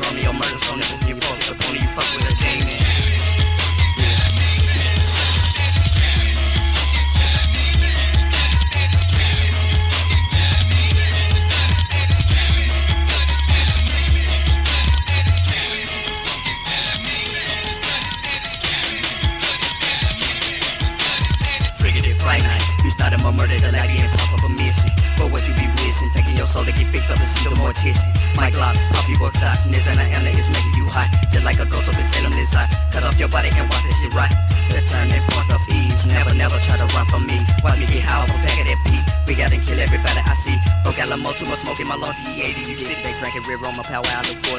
on your murders on it. You focus upon it, you fuck with a demon. Friday night, you started my murder to like the impossible mission. But what you be wishing, taking your soul to get picked up and see the mortician. My Glock, pop you both shots, and this and is making you hot. Just like a ghost up in Salem this hot. Cut off your body and watch this shit right. The turning point of ease, never try to run from me. Watch me get high off a pack of that pee. We gotta kill everybody I see. Broke Alamo, too much smoke in my lungs, E80, you sick. They drinking red rum, my power out of